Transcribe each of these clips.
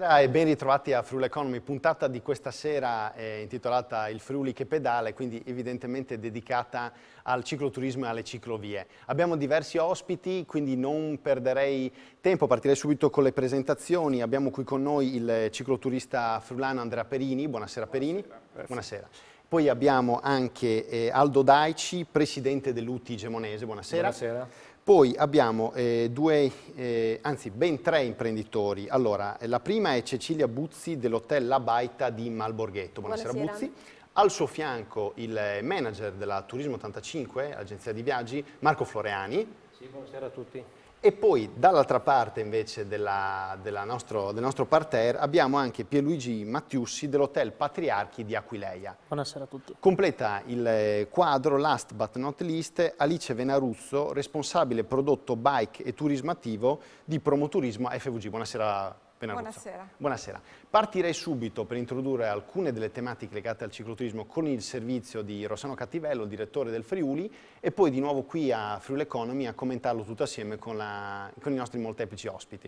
Buonasera e ben ritrovati a Friuli Economy. Puntata di questa sera è intitolata Il Friuli che pedala, quindi evidentemente dedicata al cicloturismo e alle ciclovie. Abbiamo diversi ospiti, quindi non perderei tempo, partirei subito con le presentazioni. Abbiamo qui con noi il cicloturista friulano Andrea Perini. Buonasera Perini. Buonasera. Buonasera. Poi abbiamo anche Aldo Daici, presidente dell'UTI Gemonese. Buonasera. Buonasera. Poi abbiamo ben tre imprenditori. Allora, la prima è Cecilia Buzzi dell'Hotel La Baita di Malborghetto. Buonasera, Buonasera. Buzzi. Al suo fianco il manager della Turismo 85, agenzia di viaggi, Marco Floreani. Sì, buonasera a tutti. E poi dall'altra parte invece del nostro parterre abbiamo anche Pierluigi Mattiussi dell'Hotel Patriarchi di Aquileia. Buonasera a tutti. Completa il quadro, last but not least, Alice Venarusso, responsabile prodotto bike e turismo attivo di Promoturismo FVG. Buonasera Venarusso. Buonasera. Buonasera. Partirei subito per introdurre alcune delle tematiche legate al cicloturismo con il servizio di Rossano Cattivello, direttore del Friuli, e poi di nuovo qui a Friuli Economy a commentarlo tutto assieme con i nostri molteplici ospiti.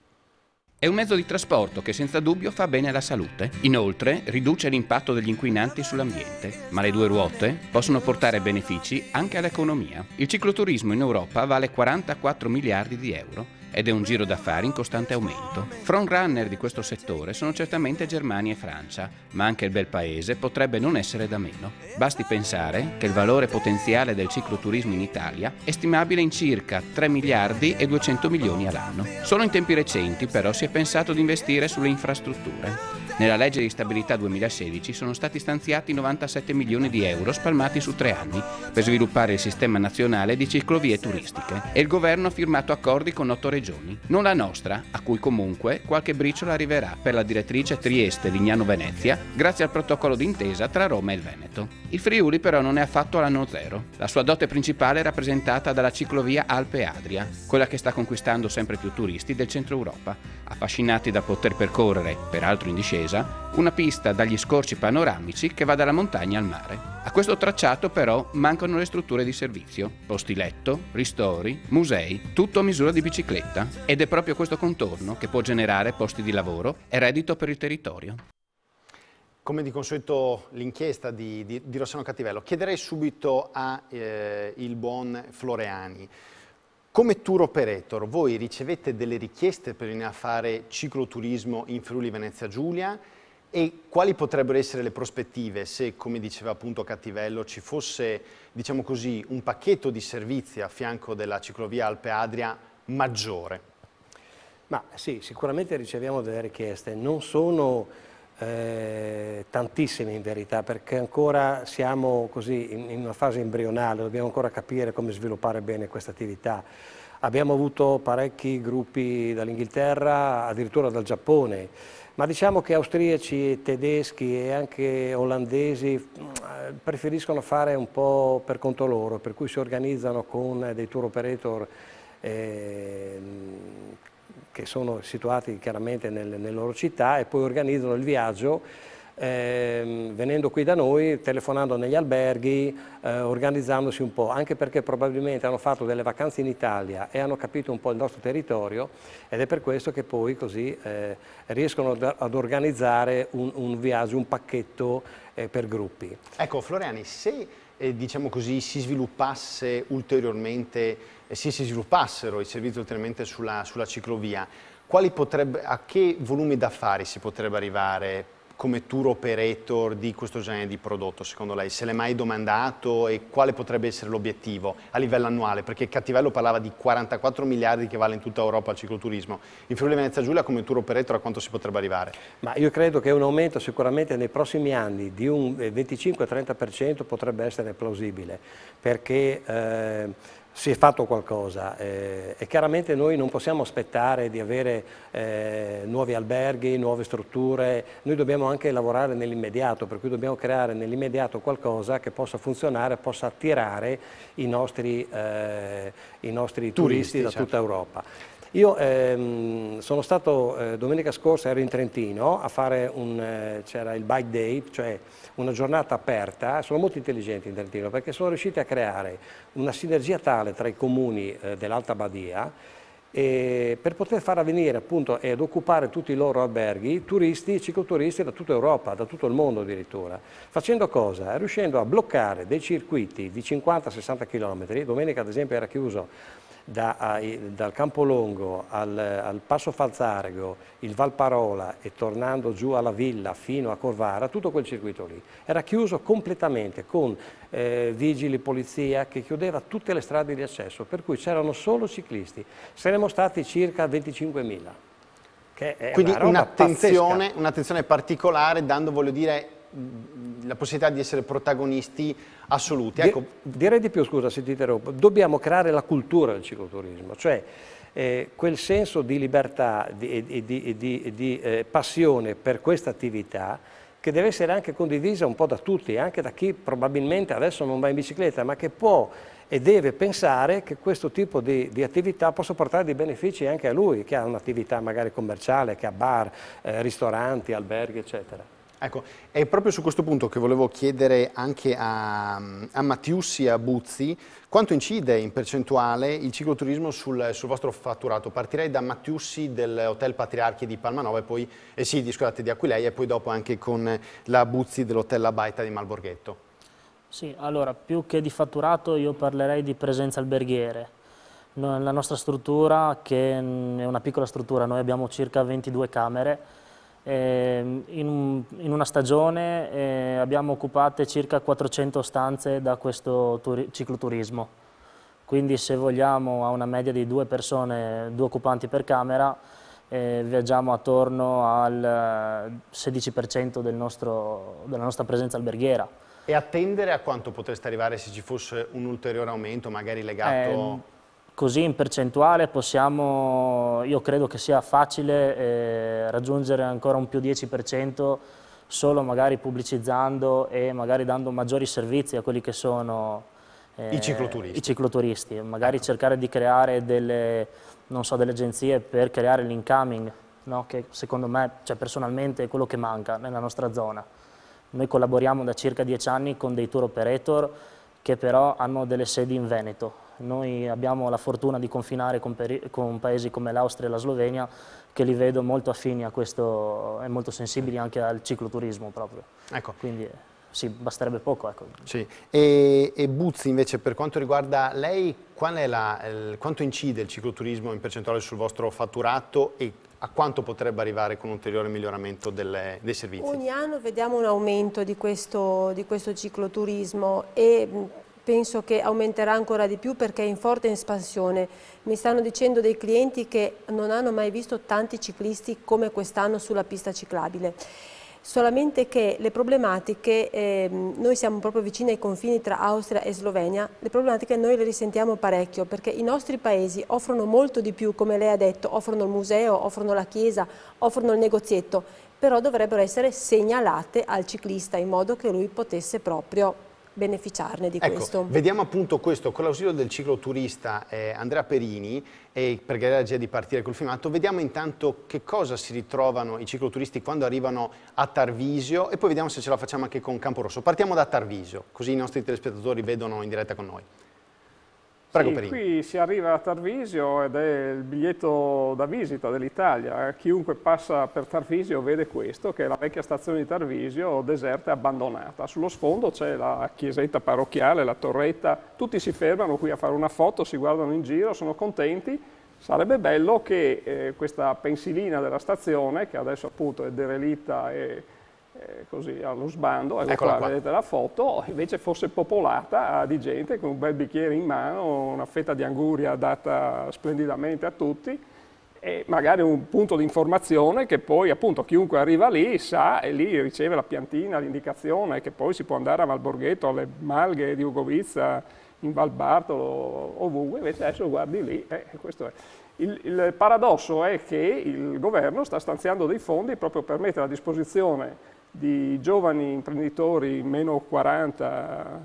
È un mezzo di trasporto che senza dubbio fa bene alla salute. Inoltre riduce l'impatto degli inquinanti sull'ambiente. Ma le due ruote possono portare benefici anche all'economia. Il cicloturismo in Europa vale 44 miliardi di euro ed è un giro d'affari in costante aumento. Frontrunner di questo settore sono certamente Germania e Francia, ma anche il bel paese potrebbe non essere da meno. Basti pensare che il valore potenziale del cicloturismo in Italia è stimabile in circa 3 miliardi e 200 milioni all'anno. Solo in tempi recenti però si è pensato di investire sulle infrastrutture. Nella legge di stabilità 2016 sono stati stanziati 97 milioni di euro spalmati su 3 anni per sviluppare il sistema nazionale di ciclovie turistiche e il governo ha firmato accordi con 8 regioni, non la nostra, a cui comunque qualche briciola arriverà per la direttrice Trieste-Lignano-Venezia grazie al protocollo d'intesa tra Roma e il Veneto. Il Friuli però non è affatto all'anno zero. La sua dote principale è rappresentata dalla ciclovia Alpe-Adria, quella che sta conquistando sempre più turisti del centro Europa, affascinati da poter percorrere, peraltro in discesa, una pista dagli scorci panoramici che va dalla montagna al mare. A questo tracciato però mancano le strutture di servizio, posti letto, ristori, musei, tutto a misura di bicicletta, ed è proprio questo contorno che può generare posti di lavoro e reddito per il territorio. Come di consueto l'inchiesta di Rossano Cattivello, chiederei subito al buon Floreani. Come tour operator, voi ricevete delle richieste per venire a fare cicloturismo in Friuli Venezia Giulia e quali potrebbero essere le prospettive se, come diceva appunto Cattivello, ci fosse, diciamo così, un pacchetto di servizi a fianco della ciclovia Alpe Adria maggiore? Ma sì, sicuramente riceviamo delle richieste, non sono tantissime in verità, perché ancora siamo così in una fase embrionale, dobbiamo ancora capire come sviluppare bene questa attività. Abbiamo avuto parecchi gruppi dall'Inghilterra, addirittura dal Giappone, ma diciamo che austriaci, tedeschi e anche olandesi preferiscono fare un po' per conto loro, per cui si organizzano con dei tour operator che sono situati chiaramente nelle loro città e poi organizzano il viaggio venendo qui da noi, telefonando negli alberghi, organizzandosi un po', anche perché probabilmente hanno fatto delle vacanze in Italia e hanno capito un po' il nostro territorio ed è per questo che poi così riescono ad organizzare un viaggio, un pacchetto per gruppi. Ecco Floreani, se diciamo così, si sviluppasse ulteriormente, si sviluppassero i servizi ulteriormente sulla ciclovia, a che volumi d'affari si potrebbe arrivare come tour operator di questo genere di prodotto, secondo lei? Se l'è mai domandato e quale potrebbe essere l'obiettivo a livello annuale? Perché Cattivello parlava di 44 miliardi che vale in tutta Europa il cicloturismo. In Friuli Venezia Giulia come tour operator a quanto si potrebbe arrivare? Ma io credo che un aumento sicuramente nei prossimi anni di un 25-30% potrebbe essere plausibile, perché si è fatto qualcosa e chiaramente noi non possiamo aspettare di avere nuovi alberghi, nuove strutture, noi dobbiamo anche lavorare nell'immediato, per cui dobbiamo creare nell'immediato qualcosa che possa funzionare, possa attirare i nostri turisti da tutta Europa. Io sono stato, domenica scorsa ero in Trentino a fare c'era il Bike Day, cioè una giornata aperta. Sono molto intelligenti in Trentino perché sono riusciti a creare una sinergia tale tra i comuni dell'Alta Badia e per poter far avvenire appunto ed occupare tutti i loro alberghi turisti, cicloturisti da tutta Europa, da tutto il mondo addirittura. Facendo cosa? Riuscendo a bloccare dei circuiti di 50-60 km. Domenica ad esempio era chiuso dal Campolongo al Passo Falzarego, il Valparola e tornando giù alla Villa fino a Corvara, tutto quel circuito lì. Era chiuso completamente con vigili, polizia che chiudeva tutte le strade di accesso, per cui c'erano solo ciclisti. Saremmo stati circa 25.000. Che è quindi un'attenzione particolare, dando, voglio dire, la possibilità di essere protagonisti assoluti. Ecco. Direi di più, scusa se ti interrompo, dobbiamo creare la cultura del cicloturismo, cioè quel senso di libertà e di passione per questa attività che deve essere anche condivisa un po' da tutti, anche da chi probabilmente adesso non va in bicicletta, ma che può e deve pensare che questo tipo di attività possa portare dei benefici anche a lui, che ha un'attività magari commerciale, che ha bar, ristoranti, alberghi, eccetera. Ecco, è proprio su questo punto che volevo chiedere anche a Mattiussi e a Buzzi quanto incide in percentuale il cicloturismo sul vostro fatturato. Partirei da Mattiussi dell'Hotel Patriarchi di Palmanova e poi, scusate, di Aquileia, e poi dopo anche con la Buzzi dell'Hotel La Baita di Malborghetto. Sì, allora, più che di fatturato io parlerei di presenza alberghiere. La nostra struttura, che è una piccola struttura, noi abbiamo circa 22 camere, in una stagione abbiamo occupate circa 400 stanze da questo cicloturismo, quindi se vogliamo a una media di 2 persone, 2 occupanti per camera, viaggiamo attorno al 16% della nostra presenza alberghiera. E attendere a quanto potreste arrivare se ci fosse un ulteriore aumento, magari legato... Così in percentuale io credo che sia facile raggiungere ancora un più 10% solo magari pubblicizzando e magari dando maggiori servizi a quelli che sono i cicloturisti. Magari cercare di creare delle agenzie per creare l'incoming, no? Che secondo me, personalmente, è quello che manca nella nostra zona. Noi collaboriamo da circa 10 anni con dei tour operator che però hanno delle sedi in Veneto. Noi abbiamo la fortuna di confinare con paesi come l'Austria e la Slovenia, che li vedo molto affini a questo e molto sensibili anche al cicloturismo proprio. Ecco. Quindi sì, basterebbe poco. Ecco. Sì. E Buzzi invece, per quanto riguarda lei, quanto incide il cicloturismo in percentuale sul vostro fatturato e a quanto potrebbe arrivare con un ulteriore miglioramento dei servizi? Ogni anno vediamo un aumento di questo cicloturismo e penso che aumenterà ancora di più perché è in forte espansione. Mi stanno dicendo dei clienti che non hanno mai visto tanti ciclisti come quest'anno sulla pista ciclabile. Solamente che le problematiche, noi siamo proprio vicini ai confini tra Austria e Slovenia, le problematiche noi le risentiamo parecchio perché i nostri paesi offrono molto di più, come lei ha detto, offrono il museo, offrono la chiesa, offrono il negozietto, però dovrebbero essere segnalate al ciclista in modo che lui potesse proprio beneficiarne di questo. Vediamo appunto questo, con l'ausilio del cicloturista Andrea Perini, perché era già di partire col filmato, vediamo intanto che cosa si ritrovano i cicloturisti quando arrivano a Tarvisio e poi vediamo se ce la facciamo anche con Camporosso. Partiamo da Tarvisio, così i nostri telespettatori vedono in diretta con noi. Prego, Perini. Qui si arriva a Tarvisio ed è il biglietto da visita dell'Italia. Chiunque passa per Tarvisio vede questo, che è la vecchia stazione di Tarvisio, deserta e abbandonata. Sullo sfondo c'è la chiesetta parrocchiale, la torretta, tutti si fermano qui a fare una foto, si guardano in giro, sono contenti. Sarebbe bello che questa pensilina della stazione, che adesso appunto è derelitta e così allo sbando, ecco qua, vedete la foto, invece fosse popolata di gente con un bel bicchiere in mano, una fetta di anguria data splendidamente a tutti e magari un punto di informazione che poi appunto chiunque arriva lì sa e lì riceve la piantina, l'indicazione che poi si può andare a Malborghetto, alle Malghe di Ugovizza, in Val Bartolo, ovunque, invece adesso guardi lì, questo è. Il paradosso è che il governo sta stanziando dei fondi proprio per mettere a disposizione di giovani imprenditori meno 40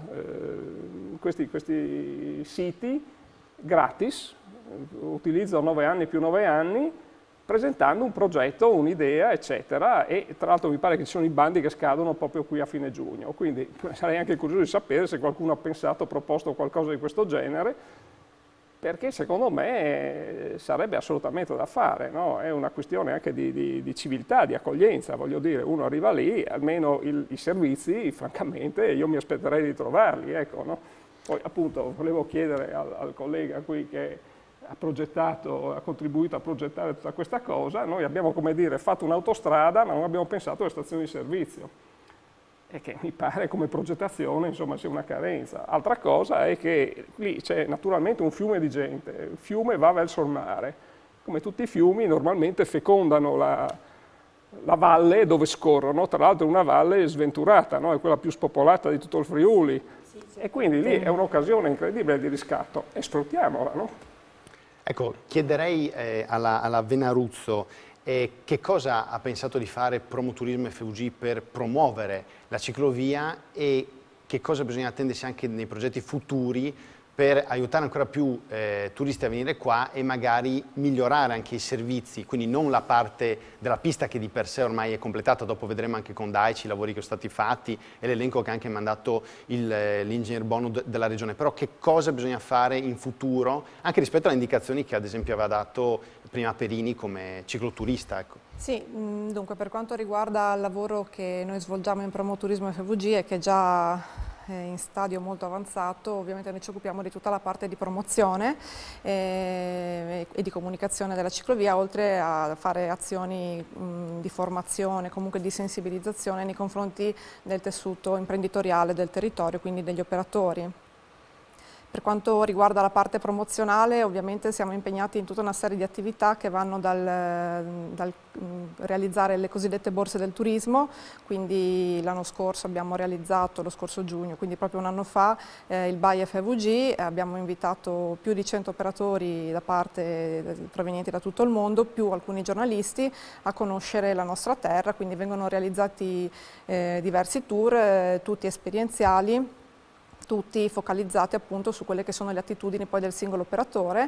questi siti gratis, utilizzo 9 anni più 9 anni, presentando un progetto, un'idea, eccetera, e tra l'altro mi pare che ci sono i bandi che scadono proprio qui a fine giugno, quindi sarei anche curioso di sapere se qualcuno ha pensato, proposto qualcosa di questo genere, perché secondo me sarebbe assolutamente da fare, no? È una questione anche di civiltà, di accoglienza, voglio dire, uno arriva lì, almeno i servizi, francamente, io mi aspetterei di trovarli, ecco, no? Poi appunto volevo chiedere al collega qui che ha progettato, ha contribuito a progettare tutta questa cosa, noi abbiamo, come dire, fatto un'autostrada, ma non abbiamo pensato alle stazioni di servizio. E che mi pare come progettazione insomma sia una carenza. Altra cosa è che lì c'è naturalmente un fiume di gente, il fiume va verso il mare, come tutti i fiumi normalmente fecondano la valle dove scorrono, tra l'altro una valle sventurata, no? È quella più spopolata di tutto il Friuli, e quindi lì è un'occasione incredibile di riscatto e sfruttiamola, no? Ecco, chiederei alla Venaruzzo che cosa ha pensato di fare Promoturismo FVG per promuovere la ciclovia e che cosa bisogna attendersi anche nei progetti futuri per aiutare ancora più turisti a venire qua e magari migliorare anche i servizi, quindi non la parte della pista che di per sé ormai è completata, dopo vedremo anche con Daici i lavori che sono stati fatti e l'elenco che ha anche mandato l'ingegner Bono della regione, però che cosa bisogna fare in futuro anche rispetto alle indicazioni che ad esempio aveva dato prima Perini come cicloturista, ecco. Sì, dunque per quanto riguarda il lavoro che noi svolgiamo in Promoturismo FVG e che già in stadio molto avanzato, ovviamente noi ci occupiamo di tutta la parte di promozione e di comunicazione della ciclovia, oltre a fare azioni di formazione, comunque di sensibilizzazione nei confronti del tessuto imprenditoriale del territorio, quindi degli operatori. Per quanto riguarda la parte promozionale, ovviamente siamo impegnati in tutta una serie di attività che vanno dal realizzare le cosiddette borse del turismo, quindi l'anno scorso abbiamo realizzato, lo scorso giugno, quindi proprio un anno fa, il BAI FVG, abbiamo invitato più di 100 operatori provenienti da tutto il mondo, più alcuni giornalisti, a conoscere la nostra terra, quindi vengono realizzati diversi tour, tutti esperienziali, tutti focalizzati appunto su quelle che sono le attitudini poi del singolo operatore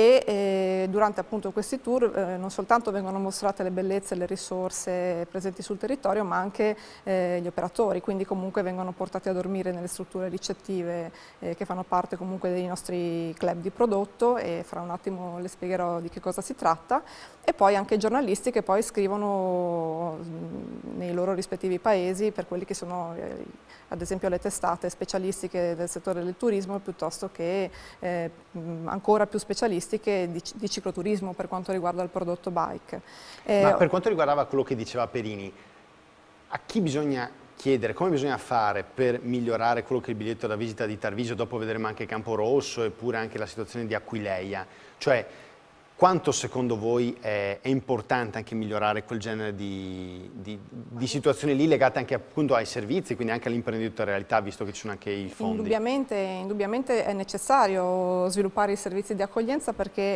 e durante appunto questi tour non soltanto vengono mostrate le bellezze e le risorse presenti sul territorio, ma anche gli operatori, quindi comunque vengono portati a dormire nelle strutture ricettive che fanno parte comunque dei nostri club di prodotto, e fra un attimo le spiegherò di che cosa si tratta, e poi anche i giornalisti che poi scrivono nei loro rispettivi paesi per quelli che sono ad esempio le testate specialistiche del settore del turismo, piuttosto che ancora più specialistiche di cicloturismo per quanto riguarda il prodotto bike. Ma per quanto riguardava quello che diceva Perini, a chi bisogna chiedere, come bisogna fare per migliorare quello che è il biglietto da visita di Tarvisio, dopo vedremo anche Camporosso eppure anche la situazione di Aquileia, cioè quanto secondo voi è importante anche migliorare quel genere di situazioni lì legate anche appunto ai servizi, quindi anche all'imprenditorialità, visto che ci sono anche i fondi? Indubbiamente è necessario sviluppare i servizi di accoglienza,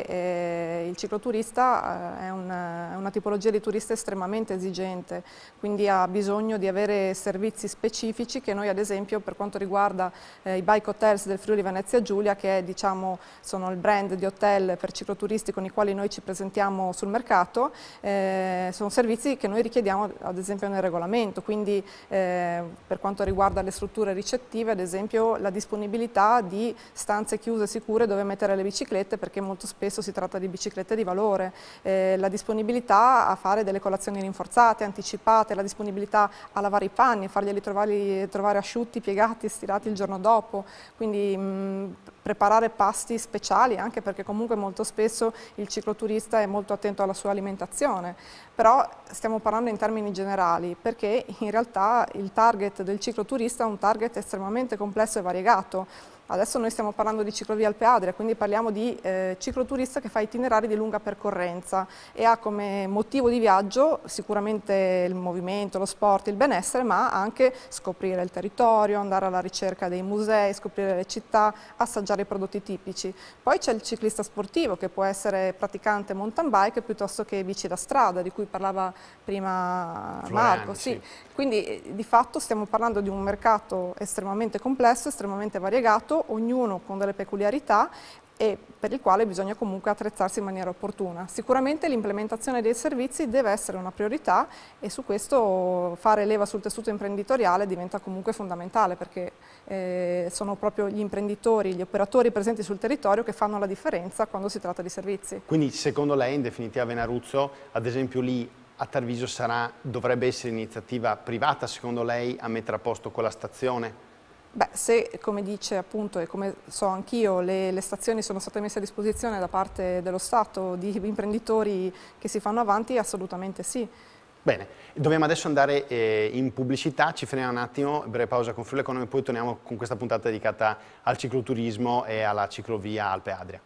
perché il cicloturista è una tipologia di turista estremamente esigente, quindi ha bisogno di avere servizi specifici che noi ad esempio per quanto riguarda i bike hotels del Friuli Venezia Giulia, che diciamo sono il brand di hotel per cicloturisti con i quali noi ci presentiamo sul mercato, sono servizi che noi richiediamo ad esempio nel regolamento, quindi per quanto riguarda le strutture ricettive, ad esempio la disponibilità di stanze chiuse sicure dove mettere le biciclette, perché molto spesso si tratta di biciclette di valore, la disponibilità a fare delle colazioni rinforzate, anticipate, la disponibilità a lavare i panni, farglieli trovare asciutti, piegati, stirati il giorno dopo, quindi preparare pasti speciali, anche perché comunque molto spesso il cicloturista è molto attento alla sua alimentazione, però stiamo parlando in termini generali, perché in realtà il target del cicloturista è un target estremamente complesso e variegato. Adesso noi stiamo parlando di ciclovia Alpe Adria, quindi parliamo di cicloturista che fa itinerari di lunga percorrenza e ha come motivo di viaggio sicuramente il movimento, lo sport, il benessere, ma anche scoprire il territorio, andare alla ricerca dei musei, scoprire le città, assaggiare i prodotti tipici. Poi c'è il ciclista sportivo, che può essere praticante mountain bike piuttosto che bici da strada, di cui parlava prima Marco. Sì. Quindi di fatto stiamo parlando di un mercato estremamente complesso, estremamente variegato, ognuno con delle peculiarità e per il quale bisogna comunque attrezzarsi in maniera opportuna. Sicuramente l'implementazione dei servizi deve essere una priorità e su questo fare leva sul tessuto imprenditoriale diventa comunque fondamentale, perché sono proprio gli imprenditori, gli operatori presenti sul territorio che fanno la differenza quando si tratta di servizi. Quindi secondo lei, in definitiva, Venaruzzo, ad esempio lì a Tarvisio dovrebbe essere iniziativa privata, secondo lei, a mettere a posto quella stazione? Beh, se, come dice appunto e come so anch'io, le stazioni sono state messe a disposizione da parte dello Stato di imprenditori che si fanno avanti, assolutamente sì. Bene, dobbiamo adesso andare in pubblicità, ci fermiamo un attimo, breve pausa con Friuli Economy, poi torniamo con questa puntata dedicata al cicloturismo e alla ciclovia Alpe Adria.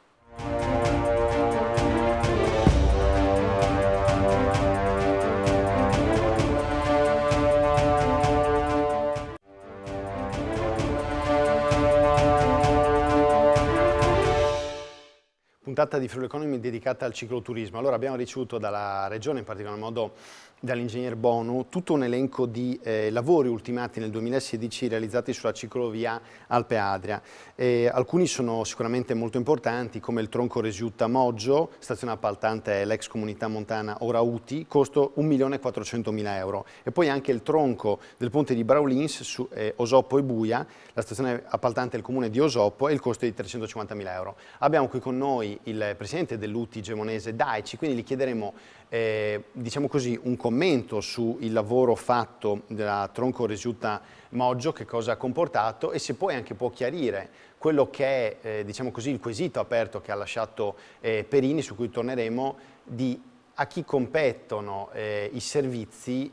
Puntata di Friuli Economy dedicata al cicloturismo. Allora abbiamo ricevuto dalla Regione, in particolar modo dall'ingegner Bonu, tutto un elenco di lavori ultimati nel 2016 realizzati sulla ciclovia Alpe Adria. Alcuni sono sicuramente molto importanti, come il tronco Resiutta-Moggio, stazione appaltante è l'ex comunità montana Orauti, costo 1.400.000 euro. E poi anche il tronco del ponte di Braulins su Osoppo e Buia, la stazione appaltante è il comune di Osoppo e il costo è di 350.000 euro. Abbiamo qui con noi il presidente dell'UTI gemonese Daici, quindi gli chiederemo diciamo così, un commento sul lavoro fatto della tronco Resiutta Moggio, che cosa ha comportato e se poi anche può chiarire quello che è diciamo così, il quesito aperto che ha lasciato Perini, su cui torneremo, di a chi competono i servizi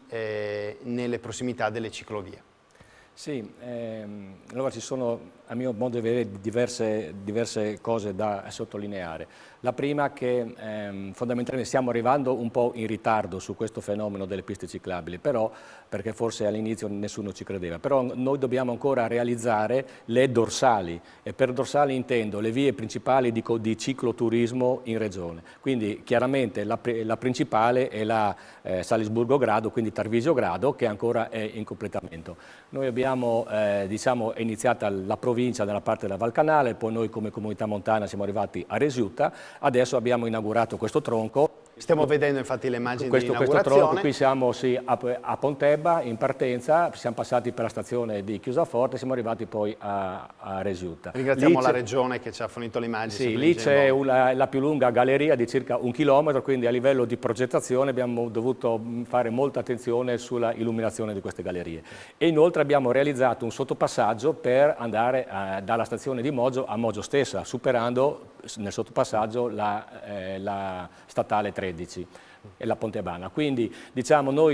nelle prossimità delle ciclovie. Sì, allora ci sono a mio modo di vedere diverse cose da sottolineare. La prima che fondamentalmente stiamo arrivando un po' in ritardo su questo fenomeno delle piste ciclabili, però, perché forse all'inizio nessuno ci credeva, però noi dobbiamo ancora realizzare le dorsali e per dorsali intendo le vie principali di cicloturismo in regione. Quindi chiaramente la principale è la Salisburgo Grado, quindi Tarvisio Grado, che ancora è in completamento. Noi abbiamo diciamo, è iniziata la provincia dalla parte della Val Canale, poi noi come comunità montana siamo arrivati a Resiutta, adesso abbiamo inaugurato questo tronco. Stiamo vedendo infatti le immagini questo tronco, qui siamo sì, a Pontebba in partenza, siamo passati per la stazione di Chiusaforte e siamo arrivati poi a Resiutta. Ringraziamo la Regione che ci ha fornito le immagini. Sì, lì c'è la più lunga galleria di circa 1 chilometro, quindi a livello di progettazione abbiamo dovuto fare molta attenzione sulla illuminazione di queste gallerie. E inoltre abbiamo realizzato un sottopassaggio per andare dalla stazione di Moggio a Moggio stessa, superando nel sottopassaggio la statale 13 e la Pontebana. Quindi diciamo noi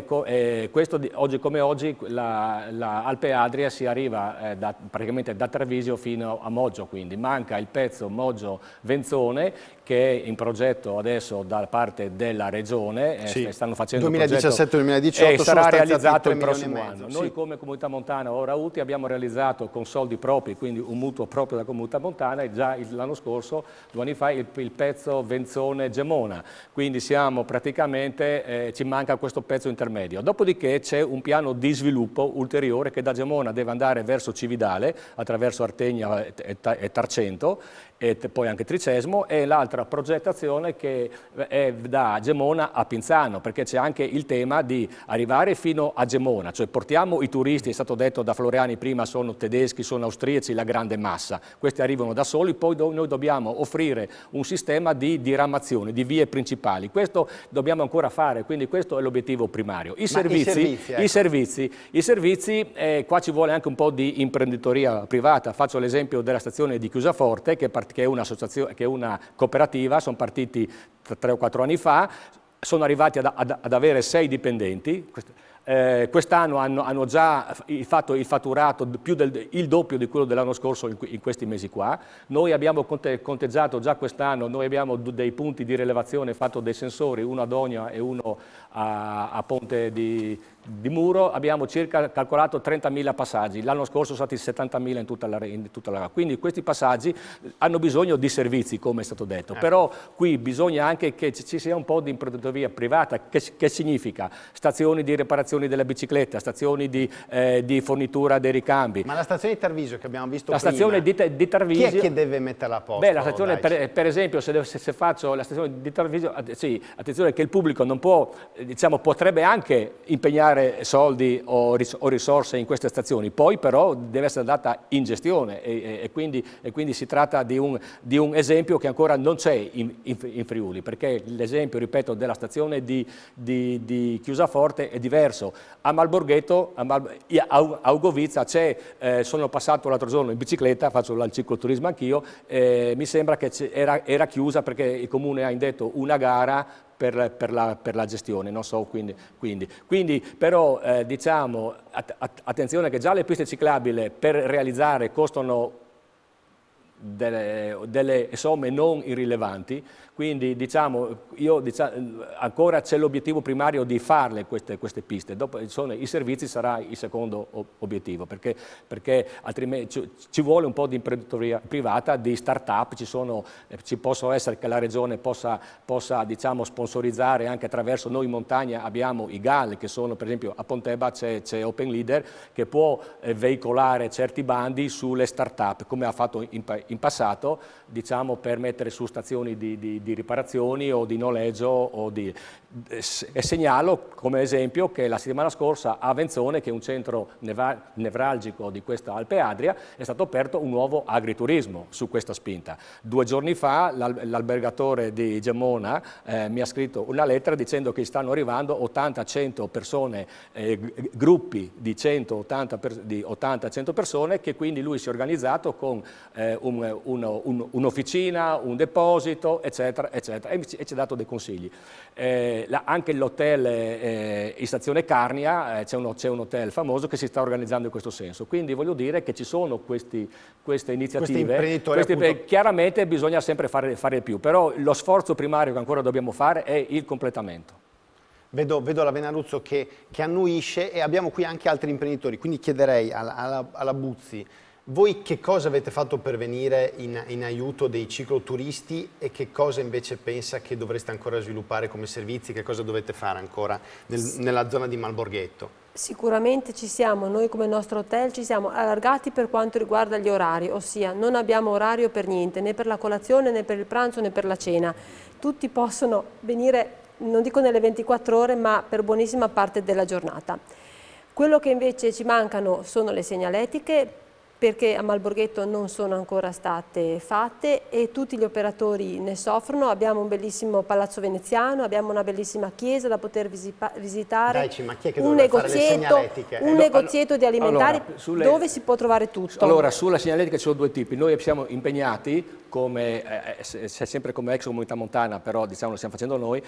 oggi come oggi la Alpe Adria si arriva praticamente da Tarvisio fino a Moggio, quindi manca il pezzo Moggio-Venzone che è in progetto adesso da parte della Regione, sì. Stanno facendo 2017-2018 e sarà realizzato il prossimo anno. Noi sì. Come comunità montana Orauti abbiamo realizzato con soldi propri, quindi un mutuo proprio della comunità montana, e già l'anno scorso, 2 anni fa, il pezzo Venzone-Gemona, quindi siamo praticamente, ci manca questo pezzo intermedio. Dopodiché c'è un piano di sviluppo ulteriore che da Gemona deve andare verso Cividale, attraverso Artegna e Tarcento, e poi anche Tricesmo, e l'altra progettazione che è da Gemona a Pinzano, perché c'è anche il tema di arrivare fino a Gemona, cioè portiamo i turisti, è stato detto da Floriani prima, sono tedeschi, sono austriaci, la grande massa, questi arrivano da soli, poi noi dobbiamo offrire un sistema di diramazione, di vie principali, questo dobbiamo ancora fare, quindi questo è l'obiettivo primario. I servizi, qua ci vuole anche un po' di imprenditoria privata, faccio l'esempio della stazione di Chiusaforte, che è una cooperativa, sono partiti 3 o 4 anni fa, sono arrivati ad avere 6 dipendenti. Quest'anno hanno già fatto il fatturato il doppio di quello dell'anno scorso in questi mesi qua. Noi abbiamo conteggiato già quest'anno, noi abbiamo dei punti di rilevazione, fatto dei sensori, uno ad Ogna e uno a Ponte di Muro, abbiamo circa calcolato 30.000 passaggi, l'anno scorso sono stati 70.000 in tutta la quindi questi passaggi hanno bisogno di servizi, come è stato detto, però qui bisogna anche che ci sia un po' di imprenditoria privata, che significa stazioni di riparazione della bicicletta, stazioni di fornitura dei ricambi. Ma la stazione di Tarvisio che abbiamo visto prima, stazione di Tarvisio, chi è che deve metterla a posto? Beh, la stazione per esempio, se faccio la stazione di Tarvisio, sì, attenzione che il pubblico non può, diciamo, potrebbe anche impegnare buttare soldi o risorse in queste stazioni, poi però deve essere data in gestione e quindi si tratta di un esempio che ancora non c'è in Friuli, perché l'esempio, ripeto, della stazione di Chiusaforte è diverso. A Malborghetto, a Ugovizza sono passato l'altro giorno in bicicletta, faccio il cicloturismo anch'io, mi sembra che era chiusa perché il comune ha indetto una gara per la gestione, non so, quindi però diciamo attenzione che già le piste ciclabili per realizzare costano delle somme non irrilevanti, quindi diciamo, ancora c'è l'obiettivo primario di farle queste piste, dopo i servizi sarà il secondo obiettivo, perché altrimenti ci vuole un po' di imprenditoria privata, di start-up, ci possono essere che la regione possa diciamo, sponsorizzare anche attraverso noi in montagna, abbiamo i GAL che sono, per esempio a Pontebba c'è Open Leader che può veicolare certi bandi sulle start-up, come ha fatto in passato, diciamo, per mettere su stazioni di riparazioni o di noleggio e segnalo come esempio che la settimana scorsa a Venzone, che è un centro nevralgico di questa Alpe Adria, è stato aperto un nuovo agriturismo su questa spinta. 2 giorni fa l'albergatore di Gemona mi ha scritto una lettera dicendo che stanno arrivando 80-100 persone, gruppi di 80-100 persone, che quindi lui si è organizzato con un'officina, un deposito, eccetera, eccetera, e ci ha dato dei consigli. Anche l'hotel in stazione Carnia, c'è un hotel famoso che si sta organizzando in questo senso, quindi voglio dire che ci sono queste iniziative, chiaramente bisogna sempre fare di più, però lo sforzo primario che ancora dobbiamo fare è il completamento. Vedo la Venaruzzo che annuisce, e abbiamo qui anche altri imprenditori, quindi chiederei alla Buzzi, voi che cosa avete fatto per venire in aiuto dei cicloturisti e che cosa invece pensa che dovreste ancora sviluppare come servizi, che cosa dovete fare ancora nella zona di Malborghetto? Sicuramente noi come nostro hotel ci siamo allargati per quanto riguarda gli orari, ossia non abbiamo orario per niente, né per la colazione, né per il pranzo, né per la cena. Tutti possono venire, non dico nelle 24 ore, ma per buonissima parte della giornata. Quello che invece ci mancano sono le segnaletiche, perché a Malborghetto non sono ancora state fatte e tutti gli operatori ne soffrono. Abbiamo un bellissimo palazzo veneziano, abbiamo una bellissima chiesa da poter visitare, Dai, ma chi è che un negozietto di alimentari dove si può trovare tutto. Allora, sulla segnaletica ci sono 2 tipi. Noi siamo impegnati, sempre come ex comunità montana, però diciamo lo stiamo facendo noi,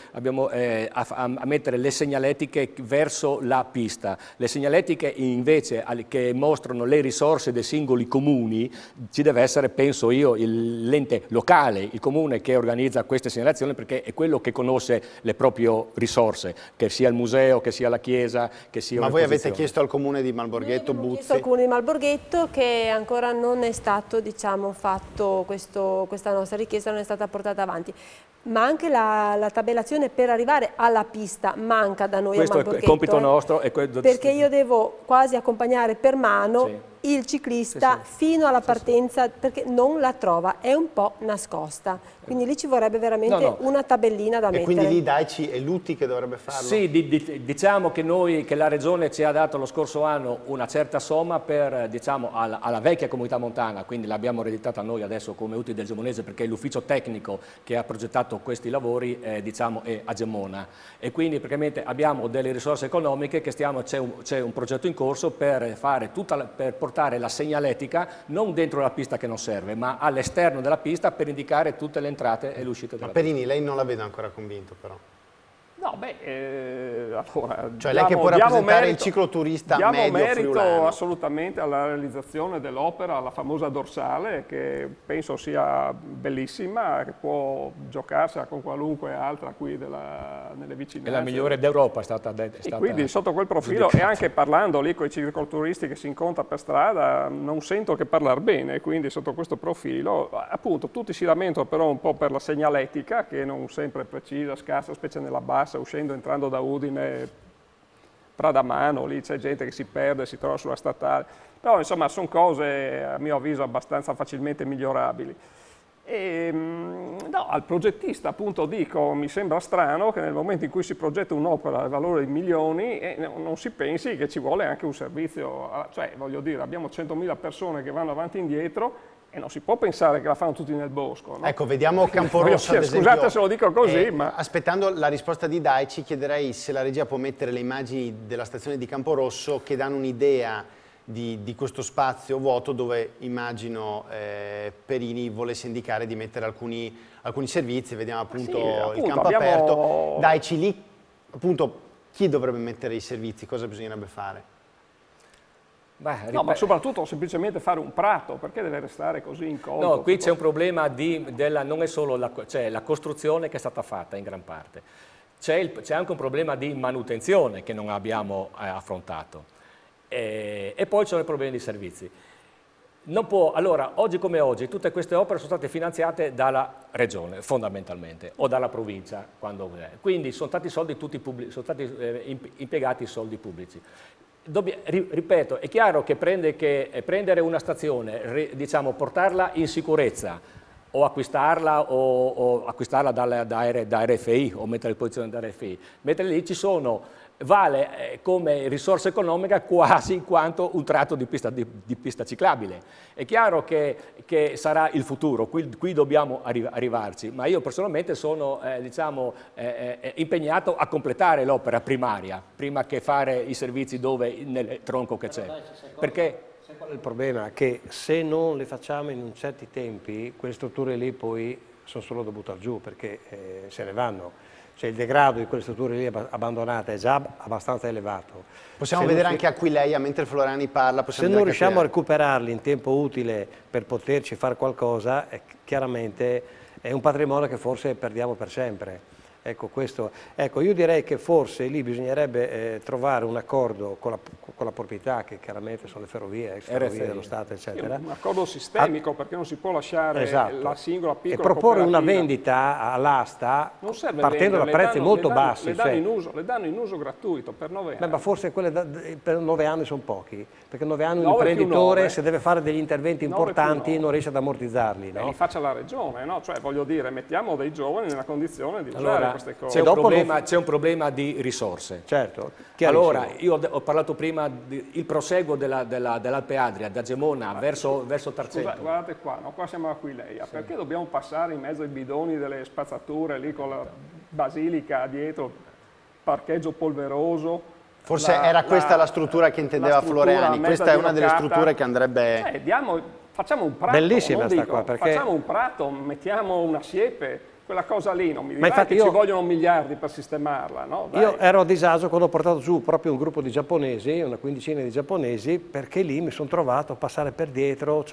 a mettere le segnaletiche verso la pista. Le segnaletiche invece che mostrano le risorse dei singoli comuni, ci deve essere, penso io, l'ente locale, il comune che organizza queste segnalazioni, perché è quello che conosce le proprie risorse, che sia il museo, che sia la chiesa, che sia Ma voi avete chiesto al comune di Malborghetto, Buzzi? Chiesto al comune di Malborghetto, che ancora non è stato, diciamo, fatto questa nostra richiesta non è stata portata avanti. Ma anche la tabellazione per arrivare alla pista manca da noi a Malborghetto. Questo è compito nostro. Perché io devo quasi accompagnare per mano il ciclista fino alla partenza, perché non la trova, è un po' nascosta. Quindi lì ci vorrebbe veramente una tabellina da mettere. E quindi lì Daici è l'UTI che dovrebbe farlo? Sì, diciamo che la Regione ci ha dato lo scorso anno una certa somma per, diciamo, alla vecchia comunità montana, quindi l'abbiamo ereditata noi adesso come UTI del Gemonese, perché l'ufficio tecnico che ha progettato questi lavori diciamo, è a Gemona. E quindi praticamente abbiamo delle risorse economiche che c'è un progetto in corso per portare la segnaletica non dentro la pista che non serve, ma all'esterno della pista per indicare tutte le entrate e le uscite della pista. Perini, lei non la vedo ancora convinto però. No, allora, cioè lei che può rappresentare il cicloturista medio merito friulano. Assolutamente alla realizzazione dell'opera, la famosa dorsale, che penso sia bellissima, che può giocarsela con qualunque altra qui nelle vicinanze. È la migliore d'Europa, è stata e quindi sotto quel profilo, e anche parlando lì con i cicloturisti che si incontra per strada, non sento che parlare bene, quindi sotto questo profilo, appunto, tutti si lamentano però un po' per la segnaletica, che non sempre è precisa, scarsa, specie nella bassa, uscendo, entrando da Udine, Pradamano, lì c'è gente che si perde, si trova sulla statale, però insomma sono cose a mio avviso abbastanza facilmente migliorabili. No, al progettista appunto dico, mi sembra strano che nel momento in cui si progetta un'opera al valore di milioni non si pensi che ci vuole anche un servizio, cioè voglio dire, abbiamo 100.000 persone che vanno avanti e indietro e non si può pensare che la fanno tutti nel bosco. No? Ecco, vediamo Camporosso, ad esempio. Scusate se lo dico così, ma... Aspettando la risposta di Daici, chiederei se la regia può mettere le immagini della stazione di Camporosso che danno un'idea di questo spazio vuoto dove immagino Perini volesse indicare di mettere alcuni servizi. Vediamo appunto, il campo aperto. Daici, lì appunto chi dovrebbe mettere i servizi, cosa bisognerebbe fare? No, ma soprattutto semplicemente fare un prato, perché deve restare così incolto? No, qui c'è un problema non è solo la costruzione che è stata fatta in gran parte, c'è anche un problema di manutenzione che non abbiamo affrontato. E poi ci sono i problemi di servizi. Non può, allora, oggi come oggi, tutte queste opere sono state finanziate dalla Regione, fondamentalmente, o dalla provincia, quindi sono stati soldi tutti pubblici, sono stati impiegati soldi pubblici. Ripeto, è chiaro che prendere una stazione, diciamo, portarla in sicurezza, o acquistarla da RFI, o metterla in posizione da RFI, metterla lì vale come risorsa economica quasi quanto un tratto di pista ciclabile. È chiaro che sarà il futuro, qui dobbiamo arrivarci, ma io personalmente sono impegnato a completare l'opera primaria, prima che fare i servizi nel tronco che c'è. Perché qual è il problema? Che se non le facciamo in certi tempi, quelle strutture lì poi sono solo da buttare giù, perché se ne vanno. Cioè il degrado di quelle strutture lì abbandonate è già abbastanza elevato. Possiamo vedere anche Aquileia, mentre Floriani parla. Se non riusciamo a recuperarli in tempo utile per poterci fare qualcosa, chiaramente è un patrimonio che forse perdiamo per sempre. Ecco, io direi che forse lì bisognerebbe trovare un accordo con la proprietà, che chiaramente sono le ferrovie, ex ferrovie dello Stato, eccetera. Un accordo sistemico, perché non si può lasciare la singola piccola e proporre una cooperativa. vendita all'asta partendo da prezzi molto bassi. Le danno in uso gratuito per 9 anni. Ma forse quelle per 9 anni sono pochi, perché 9 anni un imprenditore, se deve fare degli interventi importanti, non riesce ad ammortizzarli. No? Li faccia la regione, no? Cioè, voglio dire, mettiamo dei giovani nella condizione di usare queste cose. C'è un problema di risorse. Certo. Allora, io ho parlato prima del proseguo dell'Alpe Adria, da Gemona verso Tarzento. Scusa, guardate qua, no? Qua siamo a Aquileia. Sì. Perché dobbiamo passare in mezzo ai bidoni delle spazzature lì con la basilica dietro, parcheggio polveroso? Forse era questa la struttura che intendeva Floriani. Questa è una delle strutture che andrebbe... Facciamo un prato. Bellissima sta qua, perché... Facciamo un prato, mettiamo una siepe. Quella cosa lì non mi dirà che ci vogliono miliardi per sistemarla, no? Dai. Io ero a disagio quando ho portato giù proprio un gruppo di giapponesi, una quindicina di giapponesi, perché lì mi sono trovato a passare per dietro,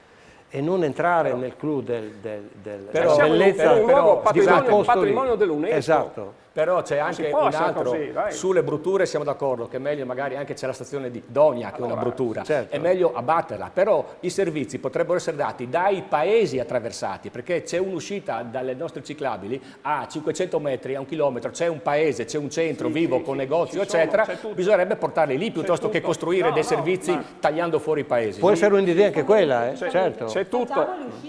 e non entrare nel clou della bellezza, un luogo patrimonio dell'UNESCO. Esatto. Però c'è anche un altro, sulle brutture siamo d'accordo che è meglio, magari anche c'è la stazione di Donia che è una bruttura, certo. È meglio abbatterla, però i servizi potrebbero essere dati dai paesi attraversati, perché c'è un'uscita dalle nostre ciclabili a 500 metri, a 1 chilometro, c'è un paese, c'è un centro vivo con negozio, eccetera, bisognerebbe portarli lì piuttosto che costruire dei servizi tagliando fuori i paesi. Può essere un'idea anche quella, certo. C'è tutto.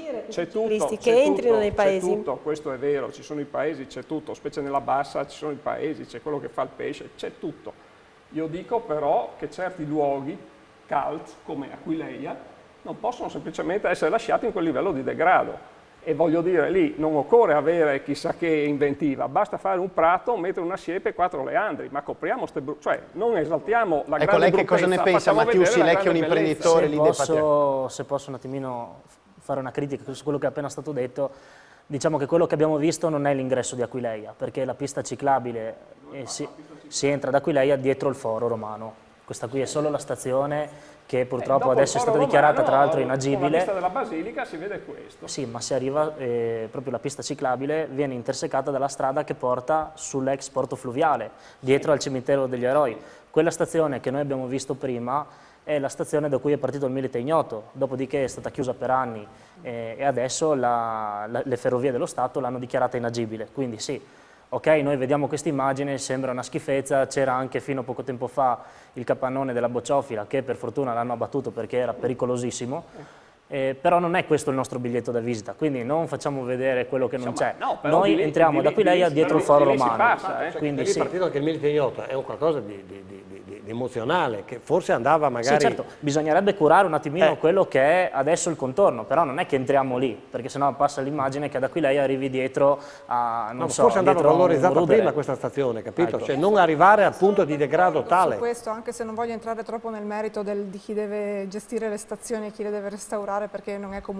Che entrino nei paesi. C'è tutto, questo è vero, ci sono i paesi, c'è tutto, specie nella bassa ci sono i paesi, c'è quello che fa il pesce, c'è tutto. Io dico però che certi luoghi, cult, come Aquileia, non possono semplicemente essere lasciati in quel livello di degrado. E voglio dire, lì non occorre avere chissà che inventiva, basta fare un prato, mettere una siepe e 4 leandri, ma copriamo cioè non esaltiamo la grande bruttezza. Lei che cosa ne pensa, Mattiussi, lei che è un imprenditore lì del patrimonio? Se posso un attimino fare una critica su quello che è appena stato detto, diciamo che quello che abbiamo visto non è l'ingresso di Aquileia, perché la pista ciclabile si entra ad Aquileia dietro il foro romano. Questa qui è solo la stazione che purtroppo adesso è stata dichiarata tra l'altro inagibile. Con la pista della Basilica si vede questo. Sì, ma se arriva proprio la pista ciclabile viene intersecata dalla strada che porta sull'ex porto fluviale, dietro al cimitero degli eroi. Quella stazione che noi abbiamo visto prima è la stazione da cui è partito il Milite Ignoto, dopodiché è stata chiusa per anni e adesso le ferrovie dello Stato l'hanno dichiarata inagibile, quindi sì, ok, noi vediamo questa immagine, sembra una schifezza, c'era anche fino a poco tempo fa il capannone della bocciofila che per fortuna l'hanno abbattuto perché era pericolosissimo, Però non è questo il nostro biglietto da visita, quindi non facciamo vedere quello che non c'è. No, noi entriamo da Aquileia dietro il foro romano. Passa, quindi è partito anche il 1008, è un qualcosa di emozionale, che forse andava magari... Sì, certo, bisognerebbe curare un attimino quello che è adesso il contorno, però non è che entriamo lì, perché sennò passa l'immagine che ad Aquileia arrivi dietro a, non so, forse andava valorizzata Rudere. prima questa stazione, capito? Ecco. Cioè non arrivare al punto di degrado tale. Su questo, anche se non voglio entrare troppo nel merito di chi deve gestire le stazioni e chi le deve restaurare, perché non è comunque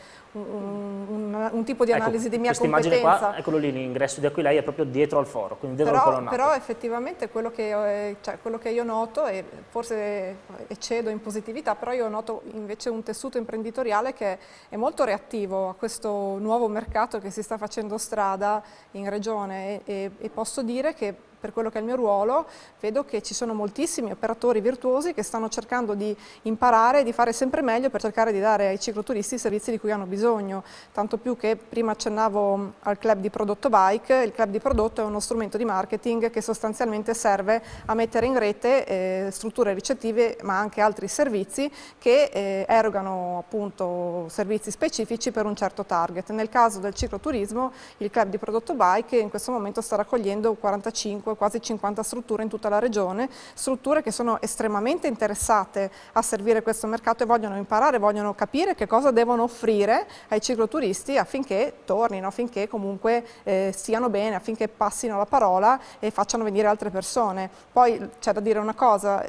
un tipo di analisi di mia competenza. Questa immagine qua, eccolo lì, l'ingresso di Aquileia è proprio dietro al foro, quindi dietro al colonnato. Però effettivamente quello che io noto, e forse eccedo in positività, però io noto invece un tessuto imprenditoriale che è molto reattivo a questo nuovo mercato che si sta facendo strada in regione e posso dire che per quello che è il mio ruolo, vedo che ci sono moltissimi operatori virtuosi che stanno cercando di imparare e di fare sempre meglio per cercare di dare ai cicloturisti i servizi di cui hanno bisogno, tanto più che prima accennavo al club di prodotto bike. Il club di prodotto è uno strumento di marketing che sostanzialmente serve a mettere in rete strutture ricettive ma anche altri servizi che erogano appunto servizi specifici per un certo target. Nel caso del cicloturismo il club di prodotto bike in questo momento sta raccogliendo 45 quasi 50 strutture in tutta la regione, strutture che sono estremamente interessate a servire questo mercato e vogliono imparare, vogliono capire che cosa devono offrire ai cicloturisti affinché tornino, affinché comunque stiano bene, affinché passino la parola e facciano venire altre persone. Poi c'è da dire una cosa,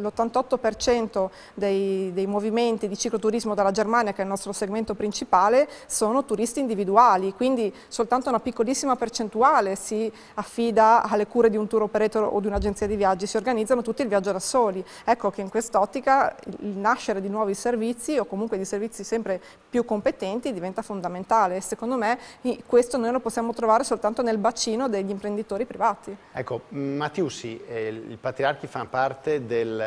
l'88% dei movimenti di cicloturismo dalla Germania, che è il nostro segmento principale, sono turisti individuali, quindi soltanto una piccolissima percentuale si affida alle cure di un tour operator o di un'agenzia di viaggi, si organizzano tutti il viaggio da soli. Ecco che in quest'ottica il nascere di nuovi servizi o comunque di servizi sempre più competenti diventa fondamentale e secondo me questo noi lo possiamo trovare soltanto nel bacino degli imprenditori privati. Ecco, Mattiussi, il Patriarchi fa parte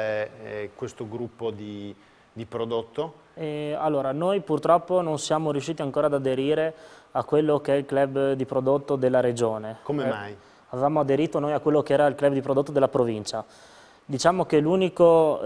di questo gruppo di prodotto? Allora, noi purtroppo non siamo riusciti ancora ad aderire a quello che è il club di prodotto della regione. Come mai? Avevamo aderito noi a quello che era il club di prodotto della provincia. Diciamo che l'unico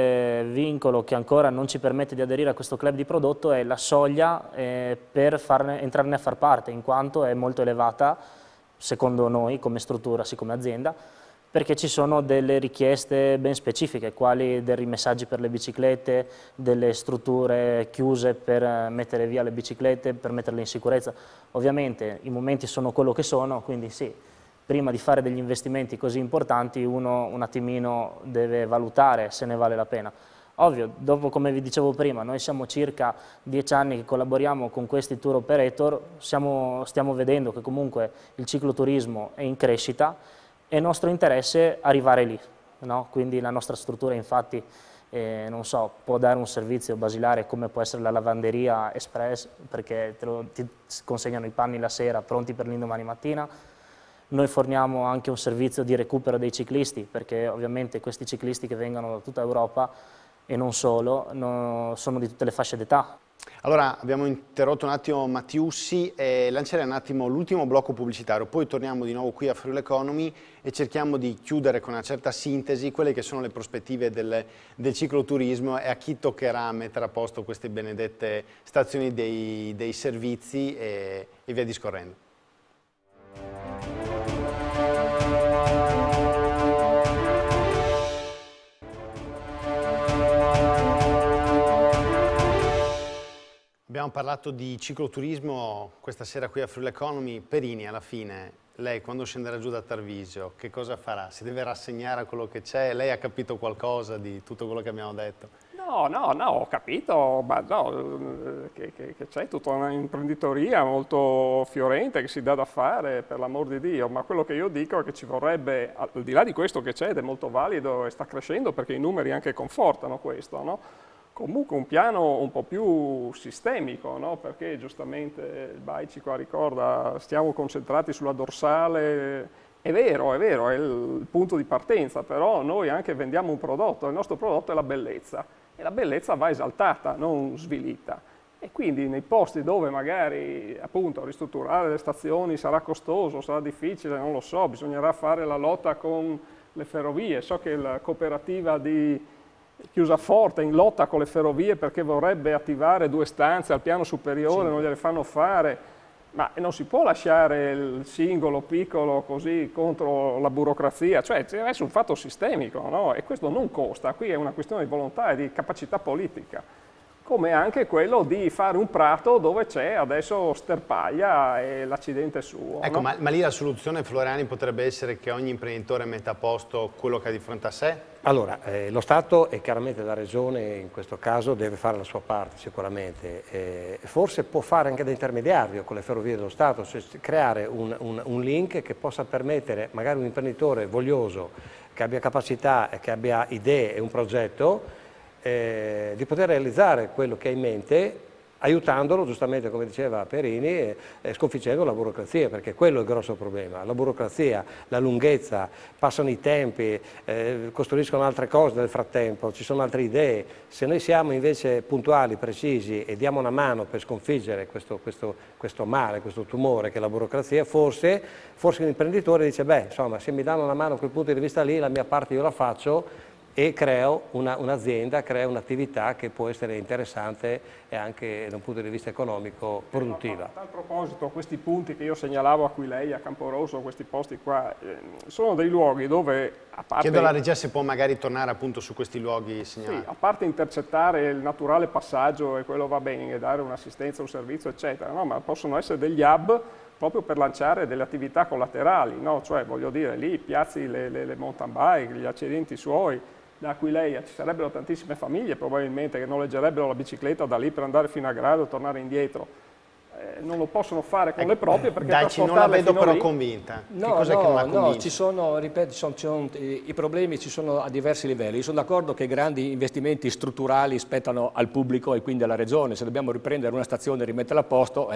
vincolo che ancora non ci permette di aderire a questo club di prodotto è la soglia per entrarne a far parte, in quanto è molto elevata, secondo noi, come struttura, sì come azienda, perché ci sono delle richieste ben specifiche, quali dei rimessaggi per le biciclette, delle strutture chiuse per mettere via le biciclette, per metterle in sicurezza. Ovviamente i momenti sono quello che sono, quindi sì, prima di fare degli investimenti così importanti uno un attimino deve valutare se ne vale la pena. Ovvio, dopo come vi dicevo prima, noi siamo circa 10 anni che collaboriamo con questi tour operator, stiamo vedendo che comunque il cicloturismo è in crescita e il nostro interesse è arrivare lì, no? Quindi la nostra struttura infatti non so, può dare un servizio basilare come può essere la lavanderia express, perché ti consegnano i panni la sera pronti per l'indomani mattina. Noi forniamo anche un servizio di recupero dei ciclisti, perché ovviamente questi ciclisti che vengono da tutta Europa e non solo, sono di tutte le fasce d'età. Allora abbiamo interrotto un attimo Mattiussi e lancerei un attimo l'ultimo blocco pubblicitario, poi torniamo di nuovo qui a Friuli Economy e cerchiamo di chiudere con una certa sintesi quelle che sono le prospettive del cicloturismo e a chi toccherà mettere a posto queste benedette stazioni dei servizi e via discorrendo. Abbiamo parlato di cicloturismo questa sera qui a Friuli Economy. Perini, alla fine, lei quando scenderà giù da Tarvisio, che cosa farà? Si deve rassegnare a quello che c'è? Lei ha capito qualcosa di tutto quello che abbiamo detto? No, ho capito, ma no, che c'è tutta un'imprenditoria molto fiorente che si dà da fare, per l'amor di Dio, ma quello che io dico è che ci vorrebbe, al di là di questo che c'è ed è molto valido e sta crescendo perché i numeri anche confortano questo, no? Comunque un piano un po' più sistemico, no? Perché giustamente il Baici qua ricorda, stiamo concentrati sulla dorsale, è vero, è il punto di partenza, però noi anche vendiamo un prodotto, il nostro prodotto è la bellezza e la bellezza va esaltata, non svilita. E quindi nei posti dove magari appunto ristrutturare le stazioni sarà costoso, sarà difficile, non lo so, bisognerà fare la lotta con le ferrovie. So che la cooperativa di chiusa forte, in lotta con le ferrovie perché vorrebbe attivare 2 stanze al piano superiore, non gliele fanno fare. Ma non si può lasciare il singolo piccolo così contro la burocrazia, cioè deve essere un fatto sistemico, no? E questo non costa, qui è una questione di volontà e di capacità politica, come anche quello di fare un prato dove c'è adesso sterpaglia e l'accidente suo. Ecco, no? ma lì la soluzione, Floriani, potrebbe essere che ogni imprenditore metta a posto quello che ha di fronte a sé? Allora, lo Stato e chiaramente la Regione in questo caso deve fare la sua parte sicuramente, forse può fare anche da intermediario con le ferrovie dello Stato, cioè creare un link che possa permettere magari un imprenditore voglioso che abbia capacità e che abbia idee e un progetto di poter realizzare quello che ha in mente, aiutandolo, giustamente come diceva Perini, sconfiggendo la burocrazia, perché quello è il grosso problema. La burocrazia, la lunghezza, passano i tempi, costruiscono altre cose nel frattempo, ci sono altre idee. Se noi siamo invece puntuali, precisi e diamo una mano per sconfiggere questo male, questo tumore che è la burocrazia, forse un imprenditore dice, beh, insomma, se mi danno una mano a quel punto di vista lì, la mia parte io la faccio, e creo un'azienda, creo un'attività che può essere interessante e anche da un punto di vista economico produttiva. A tal proposito, questi punti che io segnalavo a Aquileia, a Camporosso, questi posti qua, sono dei luoghi dove, a parte... Chiedo alla regia se può magari tornare appunto su questi luoghi segnalati. Sì, a parte intercettare il naturale passaggio e quello va bene, dare un'assistenza, un servizio, eccetera, no? Ma possono essere degli hub proprio per lanciare delle attività collaterali, no? Cioè, voglio dire, lì piazzi le mountain bike, gli accidenti suoi. Da Aquileia ci sarebbero tantissime famiglie probabilmente che noleggerebbero la bicicletta da lì per andare fino a Grado e tornare indietro. Non lo possono fare con le proprie perché Daici, non la vedo però convinta. No, che non la no, ci sono, ripeto, i problemi ci sono a diversi livelli. Io sono d'accordo che grandi investimenti strutturali spettano al pubblico e quindi alla regione. Se dobbiamo riprendere una stazione e rimetterla a posto,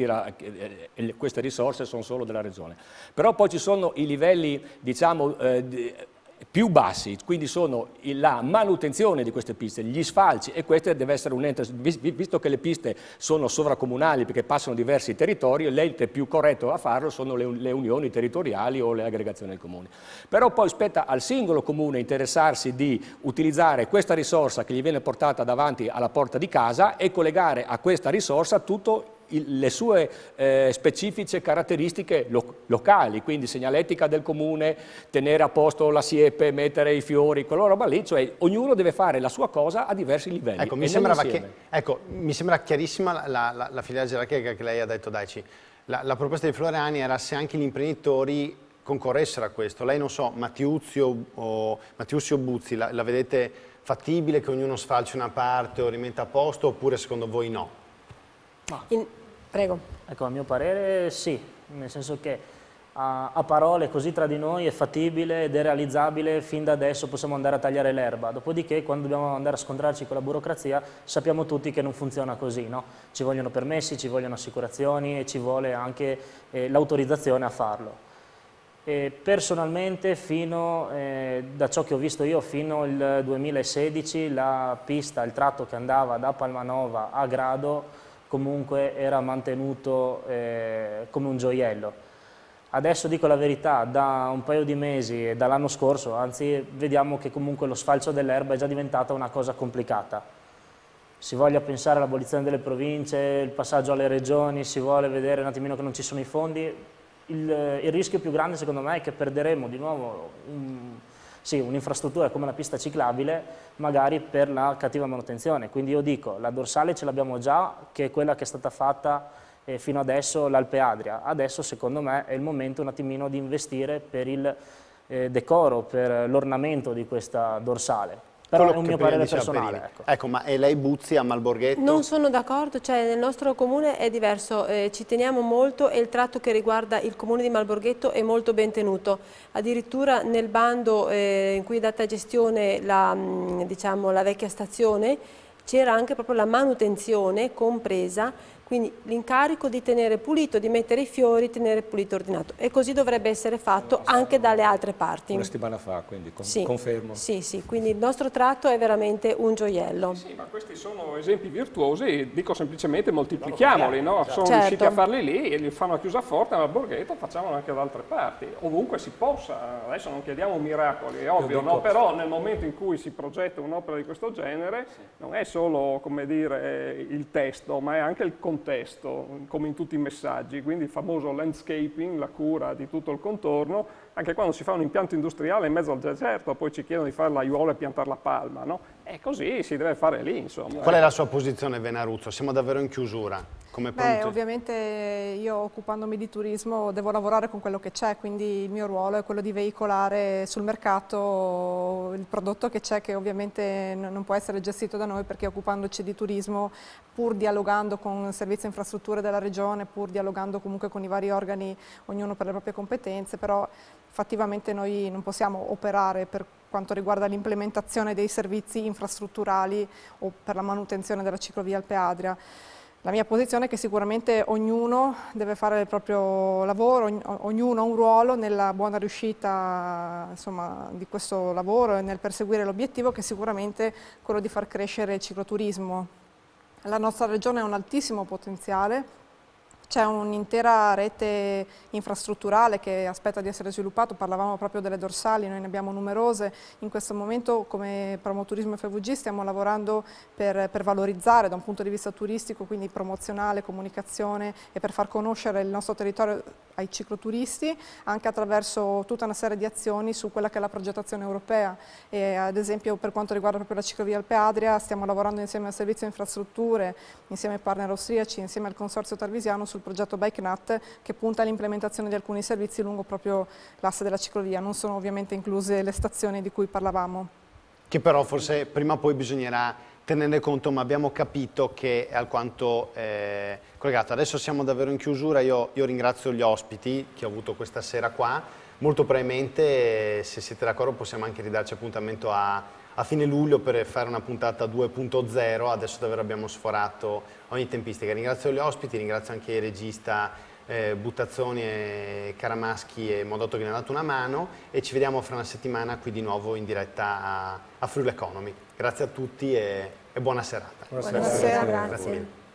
queste risorse sono solo della regione. Però poi ci sono i livelli, diciamo, più bassi, quindi sono la manutenzione di queste piste, gli sfalci, e questo deve essere un ente, visto che le piste sono sovracomunali perché passano diversi territori, l'ente più corretto a farlo sono le unioni territoriali o le aggregazioni del comune. Però poi spetta al singolo comune interessarsi di utilizzare questa risorsa che gli viene portata davanti alla porta di casa e collegare a questa risorsa tutto le sue specifiche caratteristiche locali, quindi segnaletica del comune, tenere a posto la siepe, mettere i fiori, quella roba lì, cioè ognuno deve fare la sua cosa a diversi livelli. Ecco, mi sembra chiarissima la filiera gerarchica che lei ha detto, Daici. La proposta di Floriani era se anche gli imprenditori concorressero a questo. Lei, non so, Mattiuzzi o Buzzi, la vedete fattibile che ognuno sfalci una parte o rimetta a posto, oppure secondo voi no? Prego. Ecco, a mio parere sì, nel senso che a parole così tra di noi è fattibile ed è realizzabile, fin da adesso possiamo andare a tagliare l'erba, dopodiché quando dobbiamo andare a scontrarci con la burocrazia sappiamo tutti che non funziona così, no? Ci vogliono permessi, ci vogliono assicurazioni e ci vuole anche l'autorizzazione a farlo. E personalmente, da ciò che ho visto io, fino al 2016 la pista, il tratto che andava da Palmanova a Grado comunque era mantenuto come un gioiello. Adesso dico la verità, da un paio di mesi e dall'anno scorso, anzi, vediamo che comunque lo sfalcio dell'erba è già diventata una cosa complicata. Si voglia pensare all'abolizione delle province, il passaggio alle regioni, si vuole vedere un attimino che non ci sono i fondi. Il rischio più grande secondo me è che perderemo di nuovo un'infrastruttura come la pista ciclabile, magari per la cattiva manutenzione. Quindi io dico, la dorsale ce l'abbiamo già, che è quella che è stata fatta fino adesso, l'Alpe Adria. Adesso secondo me è il momento un attimino di investire per il decoro, per l'ornamento di questa dorsale. Però è un mio parere personale. Ecco, ma e lei, Buzzi, a Malborghetto? Non sono d'accordo, cioè nel nostro comune è diverso, ci teniamo molto e il tratto che riguarda il comune di Malborghetto è molto ben tenuto. Addirittura nel bando in cui è data gestione la vecchia stazione c'era anche proprio la manutenzione compresa, Quindi l'incarico di tenere pulito, di mettere i fiori, tenere pulito e ordinato. E così dovrebbe essere fatto anche dalle altre parti. Una settimana fa, quindi sì, confermo. Sì, sì, quindi il nostro tratto è veramente un gioiello. Sì, ma questi sono esempi virtuosi, dico semplicemente moltiplichiamoli, no? Sono riusciti a farli lì e li fanno a chiusa forte nella Borghetto, facciamolo anche da altre parti, ovunque si possa. Adesso non chiediamo miracoli, è ovvio, no? Però nel momento in cui si progetta un'opera di questo genere non è solo, come dire, il testo, ma è anche il contesto, come in tutti i messaggi, quindi il famoso landscaping, la cura di tutto il contorno, anche quando si fa un impianto industriale in mezzo al deserto, poi ci chiedono di fare l'aiuola e piantare la palma, no? E così si deve fare lì, insomma. Qual è la sua posizione, Venaruzzo? Siamo davvero in chiusura? Come ovviamente io, occupandomi di turismo, devo lavorare con quello che c'è, quindi il mio ruolo è quello di veicolare sul mercato il prodotto che c'è, che ovviamente non può essere gestito da noi, perché occupandoci di turismo, pur dialogando con servizi e infrastrutture della regione, pur dialogando comunque con i vari organi, ognuno per le proprie competenze, però fattivamente noi non possiamo operare per quanto riguarda l'implementazione dei servizi infrastrutturali o per la manutenzione della ciclovia Alpe Adria. La mia posizione è che sicuramente ognuno deve fare il proprio lavoro, ognuno ha un ruolo nella buona riuscita, insomma, di questo lavoro e nel perseguire l'obiettivo, che è sicuramente quello di far crescere il cicloturismo. La nostra regione ha un altissimo potenziale. C'è un'intera rete infrastrutturale che aspetta di essere sviluppato, parlavamo proprio delle dorsali, noi ne abbiamo numerose. In questo momento come Promoturismo FVG stiamo lavorando per valorizzare da un punto di vista turistico, quindi promozionale, comunicazione, e per far conoscere il nostro territorio ai cicloturisti, anche attraverso tutta una serie di azioni su quella che è la progettazione europea. E ad esempio per quanto riguarda proprio la ciclovia Alpe Adria stiamo lavorando insieme al Servizio Infrastrutture, insieme ai partner austriaci, insieme al Consorzio Tarvisiano sul progetto BikeNut, che punta all'implementazione di alcuni servizi lungo proprio l'asse della ciclovia. Non sono ovviamente incluse le stazioni di cui parlavamo. Che però forse prima o poi bisognerà tenere conto, ma abbiamo capito che è alquanto collegato. Adesso siamo davvero in chiusura, io ringrazio gli ospiti che ho avuto questa sera qua. Molto brevemente, se siete d'accordo, possiamo anche ridarci appuntamento a fine luglio per fare una puntata 2.0, adesso davvero abbiamo sforato ogni tempistica. Ringrazio gli ospiti, ringrazio anche il regista Buttazzoni e Caramaschi e Modotto che mi hanno dato una mano, e ci vediamo fra una settimana qui di nuovo in diretta a Friuli Economy. Grazie a tutti e buona serata. Buonasera, grazie. Mille.